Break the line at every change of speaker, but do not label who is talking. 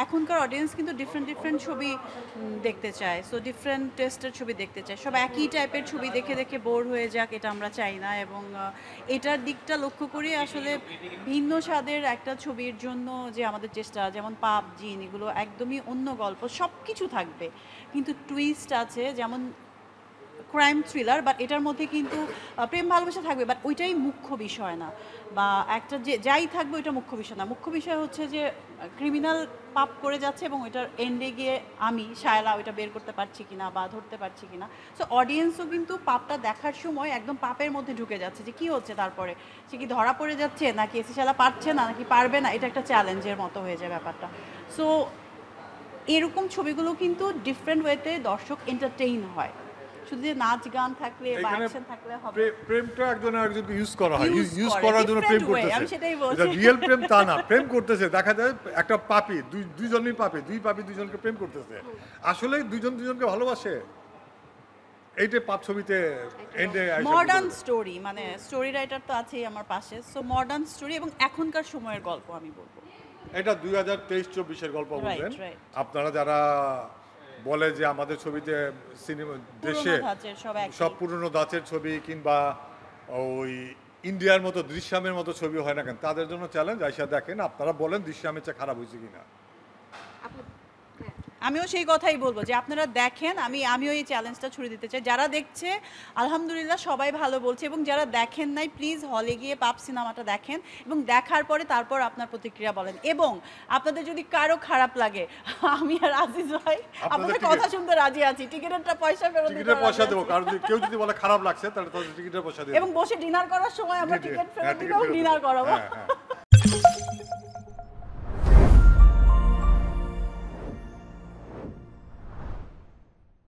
এখনকার অডিয়েন্স কিন্তু ডিফারেন্ট ছবি দেখতে চায়, সো ডিফারেন্ট টেস্টের ছবি দেখতে চায়। সব একই টাইপের ছবি দেখে দেখে বোর হয়ে যাক, এটা আমরা চাই না। এবং এটার দিকটা লক্ষ্য করে আসলে ভিন্ন স্বাদের একটা ছবির জন্য যে আমাদের চেষ্টা, যেমন পাপ, জিন, এগুলো একদমই অন্য গল্প, সব কিছু থাকবে কিন্তু টুইস্ট আছে, যেমন ক্রাইম থ্রিলার, বাট এটার মধ্যে কিন্তু প্রেম ভালোবাসা থাকবে, বাট ওইটাই মুখ্য বিষয় না। বা একটা যে যাই থাকবে ওইটা মুখ্য বিষয় না, মুখ্য বিষয় হচ্ছে যে ক্রিমিনাল পাপ করে যাচ্ছে এবং ওইটার এন্ডে গিয়ে আমি শায়লা ওইটা বের করতে পারছি কিনা বা ধরতে পারছি কিনা। সো অডিয়েন্সও কিন্তু পাপটা দেখার সময় একদম পাপের মধ্যে ঢুকে যাচ্ছে যে কী হচ্ছে, তারপরে সে কি ধরা পড়ে যাচ্ছে নাকি এসি শালা পারছে না নাকি পারবে না, এটা একটা চ্যালেঞ্জের মতো হয়ে যায় ব্যাপারটা। সো এরকম ছবিগুলো কিন্তু ডিফারেন্ট ওয়েতে দর্শক এন্টারটেইন হয়, শুধু যে নাচ গান থাকলে বা অ্যাকশন থাকলে হবে।
প্রেমটা একজন আরেকজনকে ইউজ করা হয়,
Use
ইউজ
করে,
করার জন্য প্রেম
different way,
করতেছে।
আমি সেটাই বলছি।
এটা রিয়েল প্রেম তা না, প্রেম করতেছে। দেখা যায় একটা পাপি, দুইজনই পাপি, দুই পাপি দুইজনকে প্রেম করতেছে, আসলে দুইজন দুইজনকে ভালোবাসে। এইটা পাপ ছবিতে এন্ডে
মডার্ন স্টোরি, মানে স্টোরি রাইটার তো আছেই আমার পাশে, সো মডার্ন স্টোরি এবং এখনকার সময়ের গল্প আমি বলবো।
এটা 2023-24-এর গল্প বলবেন।
right.
আপনারা যারা বলে যে আমাদের ছবিতে সিনেমা দেশে সব পুরনো ধাঁচের ছবি কিংবা ওই ইন্ডিয়ার মতো দৃশ্যমের মতো ছবি হয় না কেন, তাদের জন্য চ্যালেঞ্জ। আইসা দেখেন, আপনারা বলেন দৃশ্যমের চেয়ে খারাপ হয়েছে কিনা।
আমিও সেই কথাই বলবো যে আপনারা দেখেন, আমিও এই চ্যালেঞ্জটা ছুড়ে দিতে চাই। যারা দেখছে আলহামদুলিল্লাহ সবাই ভালো বলছে, এবং যারা দেখেন নাই প্লিজ হলে গিয়ে পাপ সিনেমাটা দেখেন এবং দেখার পরে তারপর আপনার প্রতিক্রিয়া বলেন। এবং আপনাদের যদি কারো খারাপ লাগে, আমি আর আজিজ ভাই আপনাদের কথা শুনতে রাজি আছি, টিকিটের পয়সা ফেরত দিতে,
টিকিটের পয়সা দেবো, কারণ কেউ যদি বলে খারাপ লাগছে তাহলে টিকিটের পয়সা দেবো,
এবং বসে ডিনার করার সময় আমরা টিকিট ফেরত দিব, ডিনার করাবো।